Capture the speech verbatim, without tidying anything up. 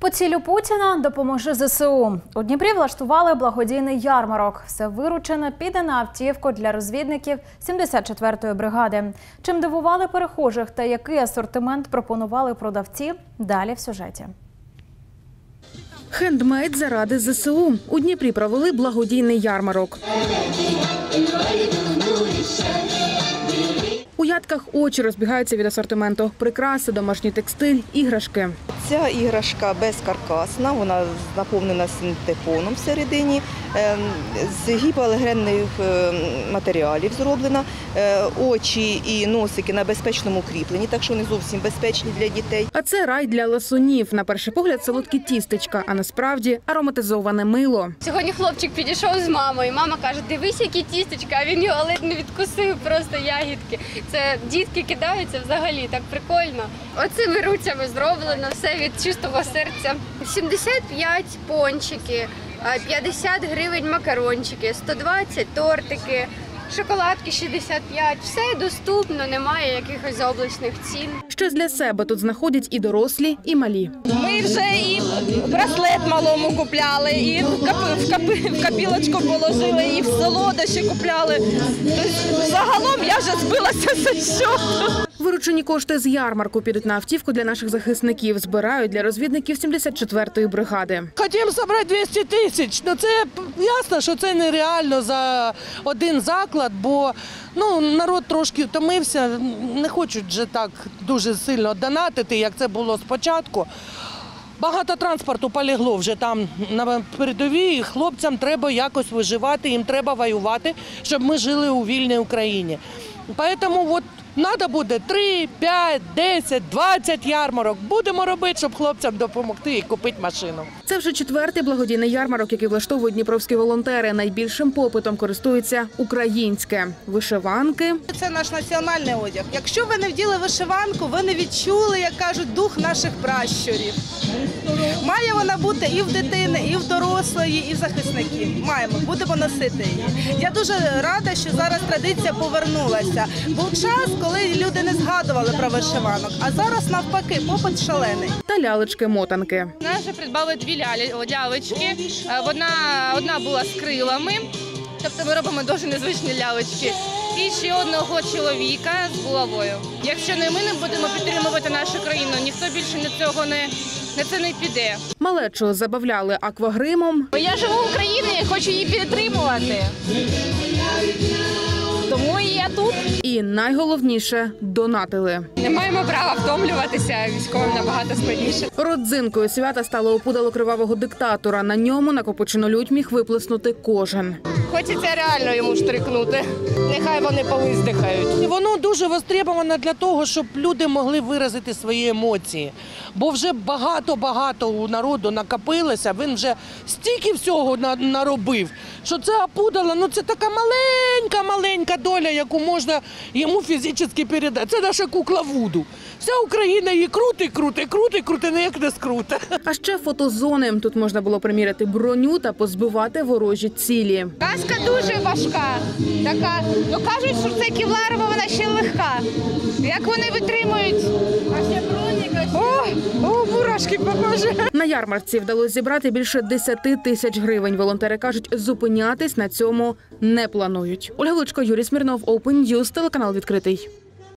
Поцілю Путіна, допоможи зе се у. У Дніпрі влаштували благодійний ярмарок. Все виручене піде на автівку для розвідників сімдесят четвертої бригади. Чим дивували перехожих та який асортимент пропонували продавці – далі в сюжеті. Хендмейд заради зе се у. У Дніпрі провели благодійний ярмарок. У ядках очі розбігаються від асортименту. Прикраси, домашній текстиль, іграшки. Ця іграшка безкаркасна, вона наповнена синтепоном всередині, з гіпоалергенних матеріалів зроблена. Очі і носики на безпечному кріпленні, так що не зовсім безпечні для дітей. А це рай для ласунів. На перший погляд солодкі тістечка, а насправді ароматизоване мило. Сьогодні хлопчик підійшов з мамою, мама каже, дивись, які тістечка, а він його ледь не відкусив, просто ягідки. Це дітки кидаються взагалі, так прикольно. Оцими руцями зроблено, все від чистого серця. сімдесят п'ять пончики, п'ятдесят гривень макарончики, сто двадцять тортики, шоколадки шістдесят п'ять. Все доступно, немає якихось заоблачних цін. Щось для себе тут знаходять і дорослі, і малі. Ми вже і браслет малому купляли, і в, капи, в, капи, в капілочку положили, і в солодощі купляли. Тобто, загалом я вже збилася за счету. Виручені кошти з ярмарку підуть на автівку для наших захисників. Збирають для розвідників сімдесят четвертої бригади. Хотімо зібрати двісті тисяч. Ну, це ясно, що це нереально за один заклад, бо ну, народ трошки втомився, не хочуть вже так дуже сильно донатити, як це було спочатку. Багато транспорту полегло вже там на передовій, хлопцям треба якось виживати, їм треба воювати, щоб ми жили у вільній Україні. Тому от треба буде три, п'ять, десять, двадцять ярмарок. Будемо робити, щоб хлопцям допомогти і купити машину. Це вже четвертий благодійний ярмарок, який влаштовують дніпровські волонтери. Найбільшим попитом користується українське. Вишиванки. Це наш національний одяг. Якщо ви не вділи вишиванку, ви не відчули, як кажуть, дух наших пращурів. Має вона бути і в дитини, і в дорослої, і в захисників. Маємо, будемо носити її. Я дуже рада, що зараз традиція повернулася. Був час, коли люди не згадували про вишиванок, а зараз навпаки, попит шалений. Та лялечки-мотанки. Нас вже придбали дві лялечки, одна, одна була з крилами, тобто ми робимо дуже незвичні лялечки, і ще одного чоловіка з булавою. Якщо не ми не будемо підтримувати нашу країну, ніхто більше на цього не, на це не піде. Малечу забавляли аквагримом. Я живу в Україні, хочу її підтримувати. Тому і я тут. І найголовніше – донатили. Не маємо права втомлюватися, військовим набагато складніше. Родзинкою свята стало опудало кривавого диктатора. На ньому накопичену лють міг виплеснути кожен. Хочеться реально йому штрикнути. Нехай вони повиздихають. Воно дуже востребовано для того, щоб люди могли виразити свої емоції. Бо вже багато-багато у народу накопилося, він вже стільки всього наробив, що це опудало, ну це така маленька-маленька доля, яку можна йому фізично передати. Це наша кукла Вуду. Вся Україна її крутить, крутить, крутить, крутить, ніяк не скрута. А ще фотозони. Тут можна було приміряти броню та позбивати ворожі цілі. Каска дуже важка, така, ну кажуть, що це кевларова, вона ще легка. Як вони витримують? А ще броніка, о, о, мурашки, похоже. На ярмарці вдалося зібрати більше десяти тисяч гривень. Волонтери кажуть, зупинятись на цьому не планують. Ольга Лучко, Юрій Смірнов, Open News, телеканал «Відкритий».